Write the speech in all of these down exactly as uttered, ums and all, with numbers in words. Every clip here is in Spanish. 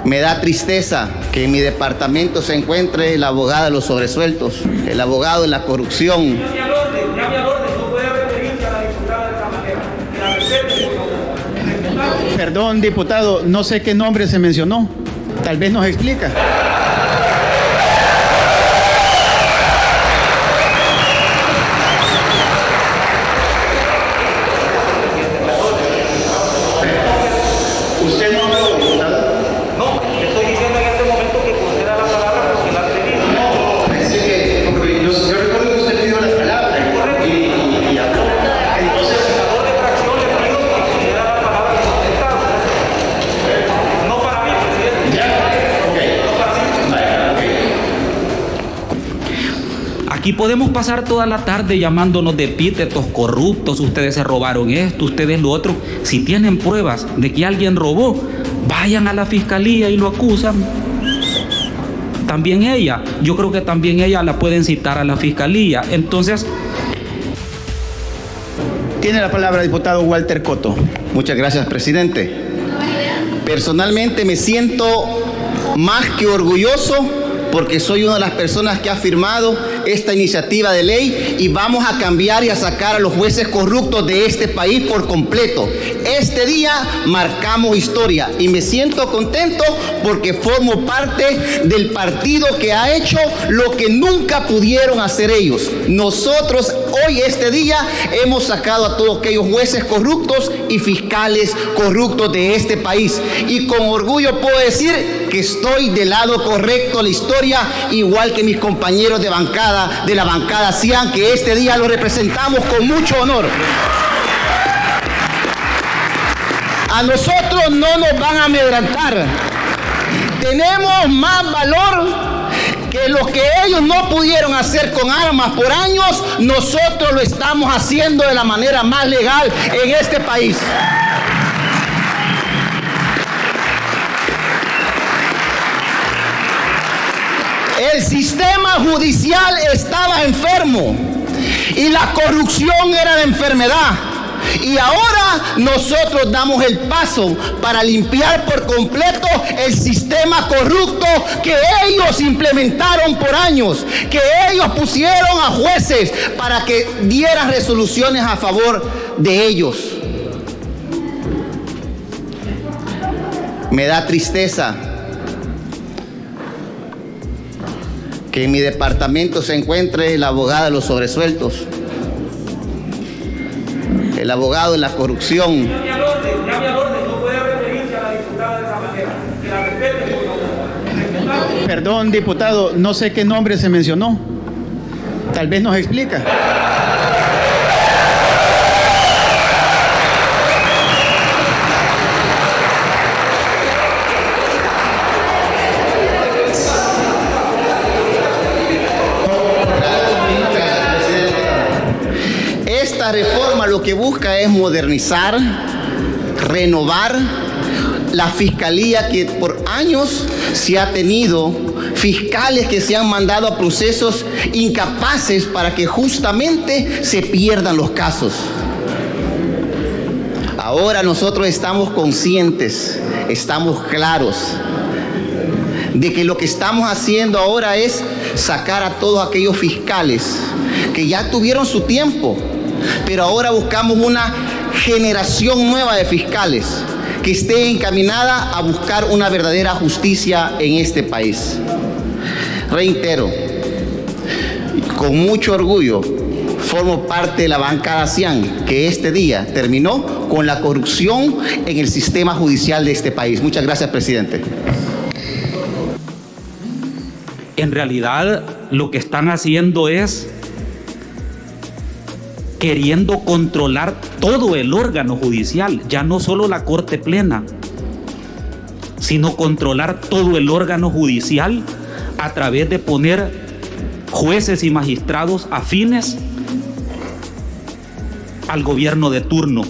Me da tristeza que en mi departamento se encuentre el abogado de los sobresueltos, el abogado de la corrupción. Perdón, diputado, no sé qué nombre se mencionó. Tal vez nos explica. ¿Usted no me lo diputado? No, le estoy diciendo en este momento que conceda la palabra porque la ha pedido. No, pensé que, porque yo, yo recuerdo que usted pidió la palabra y, y, y habló. Entonces, Senador de fracción, le pido que conceda la palabra al diputado. No para mí, presidente. ya, ok. No para mí. Vale, ok. Aquí podemos pasar toda la tarde llamándonos de epítetos corruptos, ustedes se robaron esto, ustedes lo otro. Si tienen pruebas de que alguien robó, vayan a la fiscalía y lo acusan. También ella, yo creo que también ella la pueden citar a la fiscalía. Entonces, Tiene la palabra diputado Walter Cotto. Muchas gracias, presidente. Personalmente me siento más que orgulloso porque soy una de las personas que ha firmado esta iniciativa de ley y vamos a cambiar y a sacar a los jueces corruptos de este país por completo. Este día marcamos historia y me siento contento porque formo parte del partido que ha hecho lo que nunca pudieron hacer ellos. Nosotros hoy, este día, hemos sacado a todos aquellos jueces corruptos y fiscales corruptos de este país. Y con orgullo puedo decir que estoy del lado correcto de la historia, igual que mis compañeros de bancada, de la bancada Cian, que este día lo representamos con mucho honor. A nosotros no nos van a amedrentar. Tenemos más valor que lo que ellos no pudieron hacer con armas por años. Nosotros lo estamos haciendo de la manera más legal en este país. El sistema judicial estaba enfermo y la corrupción era la enfermedad. Y ahora nosotros damos el paso para limpiar por completo el sistema corrupto que ellos implementaron por años, que ellos pusieron a jueces para que dieran resoluciones a favor de ellos. Me da tristeza que en mi departamento se encuentre el abogado de los sobresueltos, el abogado de la corrupción. Llame al orden, llame al orden, no puede referirse a la diputada de esa manera. Que la respete, por favor. Perdón, diputado, no sé qué nombre se mencionó. Tal vez nos explica. Esta reforma lo que busca es modernizar, renovar la fiscalía que por años se ha tenido, fiscales que se han mandado a procesos incapaces para que justamente se pierdan los casos. Ahora nosotros estamos conscientes, estamos claros de que lo que estamos haciendo ahora es sacar a todos aquellos fiscales que ya tuvieron su tiempo, pero ahora buscamos una generación nueva de fiscales que esté encaminada a buscar una verdadera justicia en este país. Reitero, con mucho orgullo, formo parte de la bancada Cian, que este día terminó con la corrupción en el sistema judicial de este país. Muchas gracias, presidente. en realidad lo que están haciendo es queriendo controlar todo el órgano judicial, ya no solo la Corte Plena, sino controlar todo el órgano judicial a través de poner jueces y magistrados afines al gobierno de turno.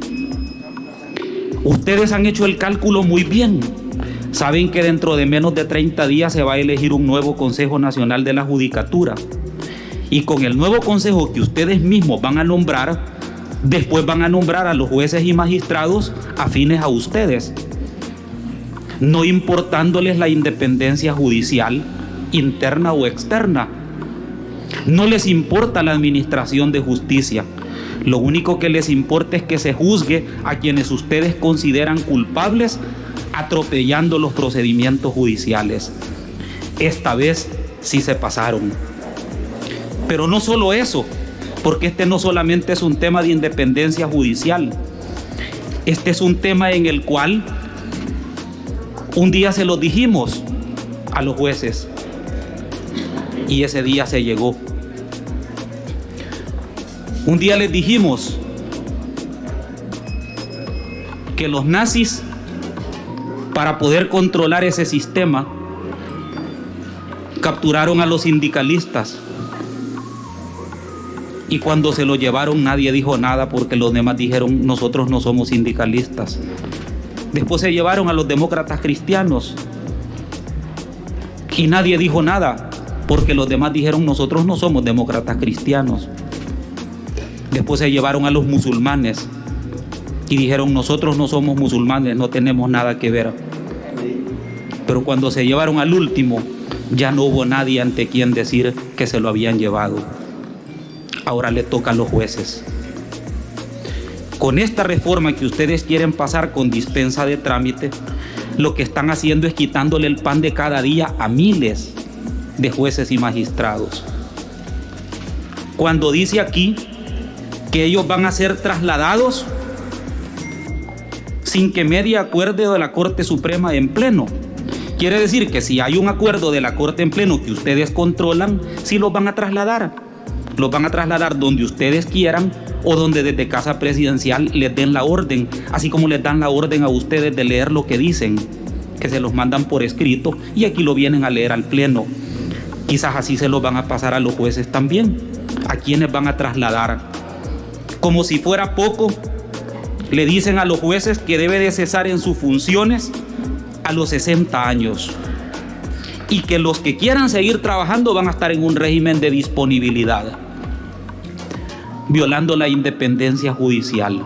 Ustedes han hecho el cálculo muy bien. Saben que dentro de menos de treinta días se va a elegir un nuevo Consejo Nacional de la Judicatura. Y con el nuevo consejo que ustedes mismos van a nombrar, después van a nombrar a los jueces y magistrados afines a ustedes. no importándoles la independencia judicial interna o externa. No les importa la administración de justicia. Lo único que les importa es que se juzgue a quienes ustedes consideran culpables, atropellando los procedimientos judiciales. Esta vez sí se pasaron. Pero no solo eso, porque este no solamente es un tema de independencia judicial. Este es un tema en el cual un día se lo dijimos a los jueces y ese día se llegó. Un día les dijimos que los nazis, para poder controlar ese sistema, capturaron a los sindicalistas. Y cuando se lo llevaron nadie dijo nada, porque los demás dijeron: nosotros no somos sindicalistas. Después se llevaron a los demócratas cristianos y nadie dijo nada, porque los demás dijeron: nosotros no somos demócratas cristianos. Después se llevaron a los musulmanes y dijeron: nosotros no somos musulmanes, no tenemos nada que ver. Pero cuando se llevaron al último, ya no hubo nadie ante quien decir que se lo habían llevado. Ahora le toca a los jueces. Con esta reforma que ustedes quieren pasar con dispensa de trámite, lo que están haciendo es quitándole el pan de cada día a miles de jueces y magistrados. Cuando dice aquí que ellos van a ser trasladados sin que medie acuerdo de la Corte Suprema en pleno, quiere decir que si hay un acuerdo de la Corte en pleno que ustedes controlan, sí los van a trasladar. Los van a trasladar donde ustedes quieran o donde desde Casa Presidencial les den la orden, así como les dan la orden a ustedes de leer lo que dicen, que se los mandan por escrito y aquí lo vienen a leer al pleno. Quizás así se los van a pasar a los jueces también, a quienes van a trasladar. Como si fuera poco, le dicen a los jueces que debe de cesar en sus funciones a los sesenta años y que los que quieran seguir trabajando van a estar en un régimen de disponibilidad, violando la independencia judicial.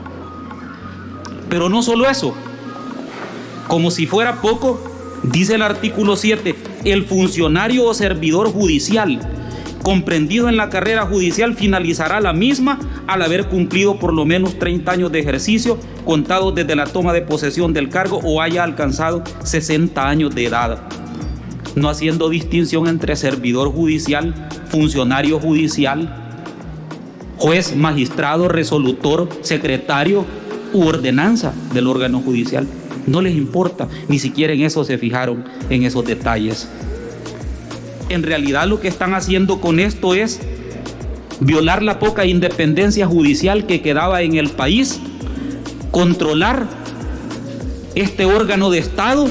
Pero no solo eso, como si fuera poco, dice el artículo siete, el funcionario o servidor judicial comprendido en la carrera judicial finalizará la misma al haber cumplido por lo menos treinta años de ejercicio contados desde la toma de posesión del cargo o haya alcanzado sesenta años de edad, no haciendo distinción entre servidor judicial, funcionario judicial, juez, magistrado, resolutor, secretario u ordenanza del órgano judicial. No les importa, ni siquiera en eso se fijaron, en esos detalles. En realidad lo que están haciendo con esto es violar la poca independencia judicial que quedaba en el país, controlar este órgano de Estado,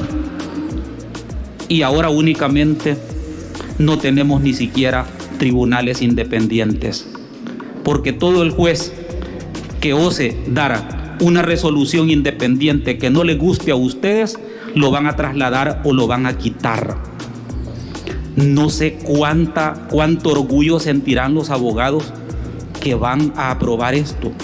y ahora únicamente no tenemos ni siquiera tribunales independientes, porque todo el juez que ose dar una resolución independiente que no le guste a ustedes, lo van a trasladar o lo van a quitar. No sé cuánta, cuánto orgullo sentirán los abogados que van a aprobar esto.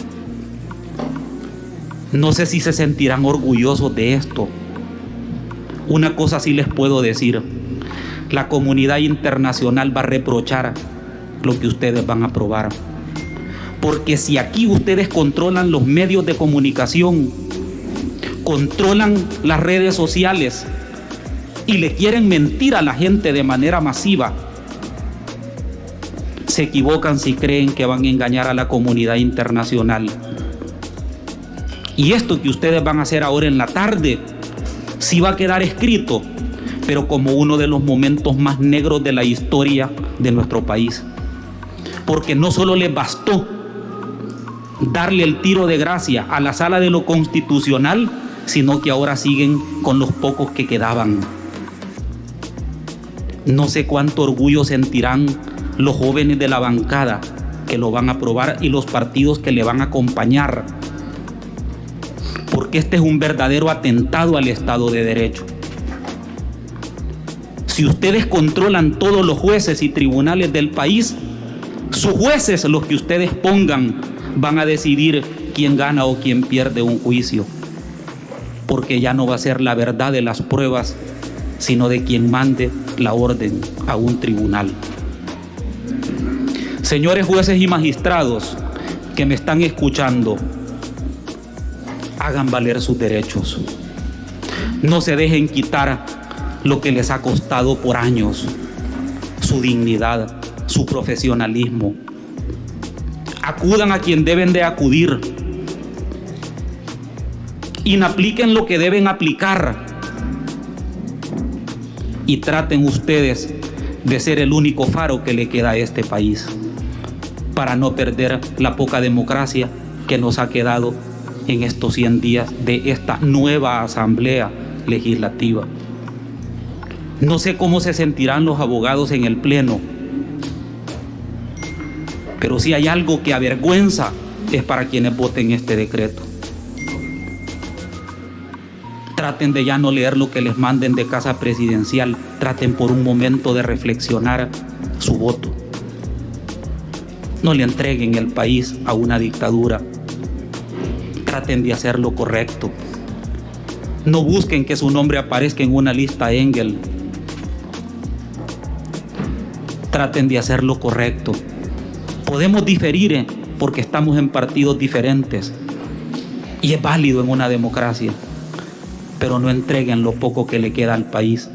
No sé si se sentirán orgullosos de esto. Una cosa sí les puedo decir: la comunidad internacional va a reprochar lo que ustedes van a aprobar. Porque si aquí ustedes controlan los medios de comunicación, controlan las redes sociales y le quieren mentir a la gente de manera masiva, se equivocan si creen que van a engañar a la comunidad internacional. Y esto que ustedes van a hacer ahora en la tarde sí va a quedar escrito, pero como uno de los momentos más negros de la historia de nuestro país. Porque no solo les bastó darle el tiro de gracia a la Sala de lo Constitucional, sino que ahora siguen con los pocos que quedaban. No sé cuánto orgullo sentirán los jóvenes de la bancada que lo van a aprobar y los partidos que le van a acompañar, porque este es un verdadero atentado al Estado de Derecho. Si ustedes controlan todos los jueces y tribunales del país, sus jueces, los que ustedes pongan, van a decidir quién gana o quién pierde un juicio. porque ya no va a ser la verdad de las pruebas, sino de quien mande la orden a un tribunal. Señores jueces y magistrados que me están escuchando, hagan valer sus derechos. No se dejen quitar lo que les ha costado por años, su dignidad, su profesionalismo. Acudan a quien deben de acudir. Inapliquen lo que deben aplicar. Y traten ustedes de ser el único faro que le queda a este país, para no perder la poca democracia que nos ha quedado en estos cien días de esta nueva asamblea legislativa. No sé cómo se sentirán los abogados en el pleno, pero si hay algo que avergüenza es para quienes voten este decreto. Traten de ya no leer lo que les manden de casa presidencial. Traten por un momento de reflexionar su voto. No le entreguen el país a una dictadura. Traten de hacer lo correcto. No busquen que su nombre aparezca en una lista Engel. Traten de hacer lo correcto. Podemos diferir ¿eh? porque estamos en partidos diferentes. Y es válido en una democracia. Pero no entreguen lo poco que le queda al país.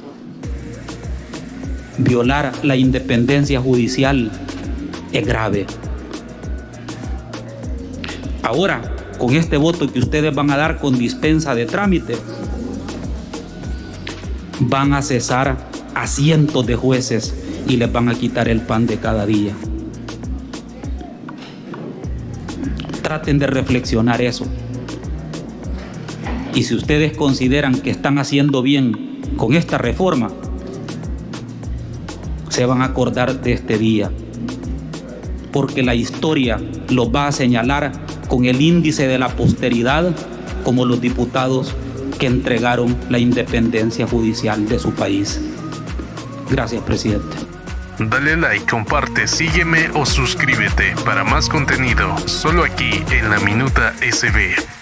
Violar la independencia judicial es grave. Ahora, con este voto que ustedes van a dar con dispensa de trámite, van a cesar a cientos de jueces y les van a quitar el pan de cada día. Traten de reflexionar eso. Y si ustedes consideran que están haciendo bien con esta reforma, se van a acordar de este día, porque la historia los va a señalar con el índice de la posteridad como los diputados que entregaron la independencia judicial de su país. Gracias, presidente. Dale like, comparte, sígueme o suscríbete para más contenido solo aquí en La Minuta S B.